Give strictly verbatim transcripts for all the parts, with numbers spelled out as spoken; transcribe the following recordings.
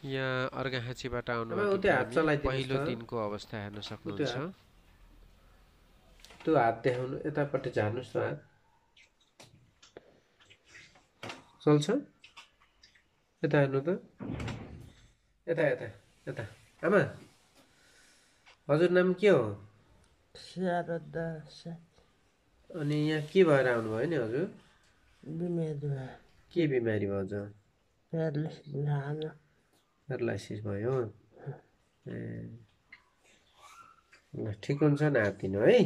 यहाँ अर्घाखाँचीबाट अब उ आउनुभएको त्यो हात बिरामी चलाइदिनुहोस् पहिलो त दिनको अवस्था हेर्न उ त्यो सक्नुहुन्छ। हात त्यो हात देखाउनु यतापट्टि झार्नुहोस् त हात चल्छ यता हेर्नु त यता यता यता आमा हजुर नाम के हो? शारदा साई अनि यहाँ के भएर आउनुभयो नि हजुर? बिमारी भयो। के बिमारी भयो हजुर? प्यारालाइसिस भयो। प्यारालाइसिस भयो ए ल ठिक हुन्छ नातिनु है।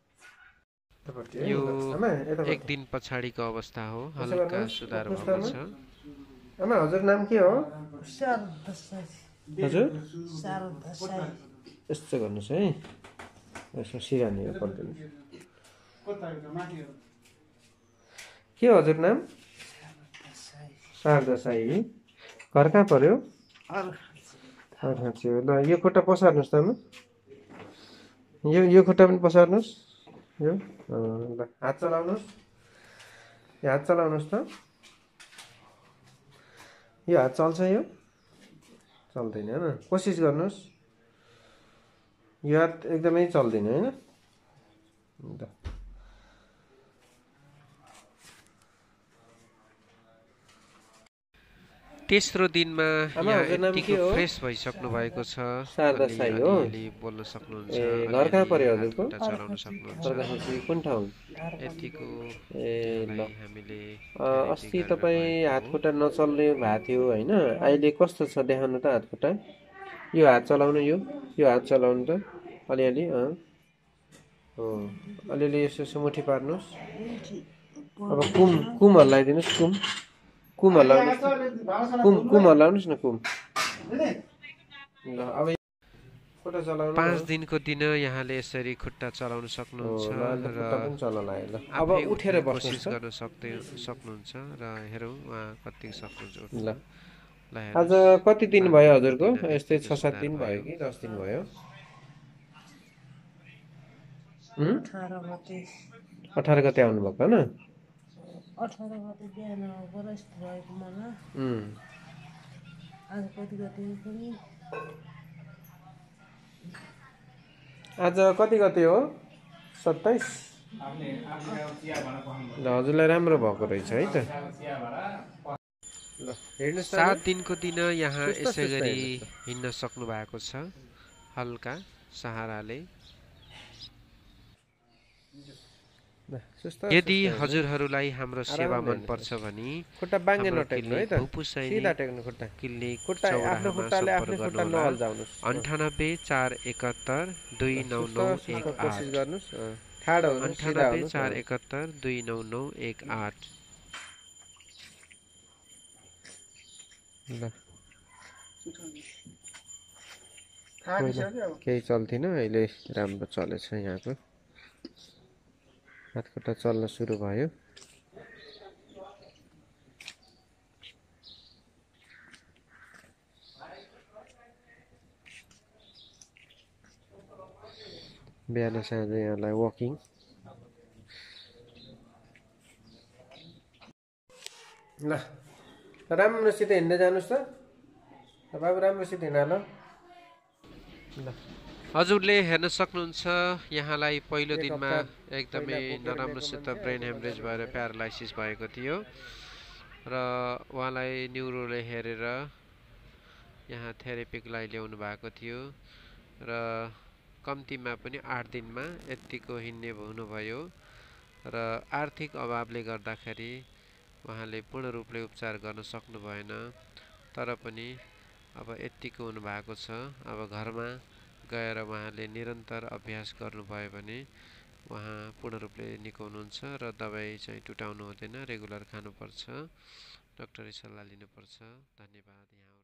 यो एक दिन पछाडिको अवस्था हो, हल्का सुधार भएको छ। आमा हजुर नाम के हो? शारदा साई। हजुर शारदा साई। यस्तो गर्नुहोस् है, यसो सिरानी पल्टिनुहोस्। के हो हजुर नाम? शारदा साई। घर कहाँ पर्यो? अर्घाखाँची हो। ल यो खुट्टा पसार्नुहोस् त आमा, यो यो खुट्टा पनि पसार्नुहोस्। यो ल हात चलाउनुहोस्, यो हात चलाउनुहोस् त। यो हात चल्छ? यो चल्दैन होइन, कोसिस गर्नुहोस्। यो हात एकदमै चल्दैन होइन। ल तेस्रो दिनमा आमा यहाँ हजुर नाम के यतिको हो? फ्रेस भइसक्नु भएको छ। शारदा अलि साई हो। अलिअलि बोल्न सक्नुहुन्छ, ए घर कहाँ पर्यो अलिअलि हजुरको? हात खुट्टा चलाउन सक्नुहुन्छ। अर्घाखाँची कुन ठाउँ? यतिको ए ल यहाँलाई हामीले अ, थेरेपी अस्ति गरेर तपाईँ गएको हात हो। खुट्टा नचल्ने भएको थियो होइन, अहिले कस्तो छ देखाउनु त हात खुट्टा। यो हात चलाउनु, यो यो हात चलाउनु त अलिअलि अँ हो अलिअलि यसो यसो मुठी पार्नुहोस्। अब कुम कुम हल्लाइदिनुहोस्, कुम कुम हल्लाउनुहोस्, कुम कुम हल्लाउनुहोस् न कुम। ल अब खुट्टा चलाउनु। पाँच दिनको दिन यहाँले यसरी खुट्टा चलाउन सक्नुहुन्छ ल अहिले र खुट्टा पनि चल्न लाग्यो। ल अब आफै उठेर उठ्ने बस्नुहोस् कोसिस त। गर्न सक्दै सक्नुहुन्छ र हेरौँ उहाँ कति सक्नुहुन्छ उठ्न। ल ल आज हेर्नुहोस्, कति दिन पाँच भयो दिनको हजुरको? दिन यस्तै यतिको छ सात सुधार दिन भयो भयो। कि दस दिन भयो? अठार गते अठार गते आउनुभएको होइन? अठार गते बिहान बरस्ट भएको मलाई। उम्, आज कति गते पनि आज कति गते हो? सत्ताइस। ल हजुरलाई राम्रो भएको रहेछ है त। ल हेर्नुहोस् त सात दिनको दिन यहाँ सुस्त यसै सुस्त गरी हेर्नुहोस् त। हिँड्न सक्नु भएको छ, हल्का सहाराले। ल सुस्त यदि सुस्त हेर्नु। हजुरहरूलाई हाम्रो सेवा आरामले मनपर्छ हेर्नुहोस्। भने खुट्टा बाङ्गे हाम्रो नटेक्नु है क्लिनिक त, भुपु सिधा सैनिक टेक्नु खुट्टा। क्लिनिक खुट्टा आफ्नो चौराहामा खुट्टाले सम्पर्क आफ्नै खुट्टा गर्नुहोला। नहल्जाउनुहोस्। अँ। अन्ठानब्बे चार एकात्तर दुई नौ सुस्त नौ सुस्त एक कोसिस आठ गर्नुहोस्। अँ। ठाडो हुनुहोस्, सिधा अन्ठानब्बे हुनुहोस्। चार अँ। एकात्तर दुई नौ नौ एक आठ। ल केही चल्थेन, अहिले राम्रो चलेछ यहाँको। हात खुट्टा चल्न सुरु भयो। बिहान साँझ यहाँलाई वकिङ। ल राम्रोसित हिँड्दै जानुहोस् त बाबु, राम्रोसित हिँड ल। ल हजुरले हेर्न सक्नुहुन्छ यहाँलाई पहिलो एक दिनमा हप्ता एकदमै पहिला बोकेर नराम्रोसित ल्याएको मान्छे ब्रेन अहिले हेमरेज भएर प्यारालाइसिस भएको थियो र उहाँलाई न्युरोले हेरेर यहाँ थेरेपीको लागि ल्याउनु भएको थियो र कम्तीमा पनि आठ दिनमा यतिको हिँड्ने हुनुभयो र आर्थिक अभावले गर्दाखेरि उहाँले पूर्ण रूपले उपचार गर्न सक्नु भएन। तर पनि अब यतिको हुनुभएको छ। अब घरमा गएर उहाँले निरन्तर अभ्यास गर्नुभयो भने उहाँ पूर्ण रूपले निको हुनुहुन्छ र दबाई चाहिँ टुटाउनु हुँदैन, रेगुलर खानुपर्छ, डाक्टरी सल्लाह लिनुपर्छ। धन्यवाद। यहाँ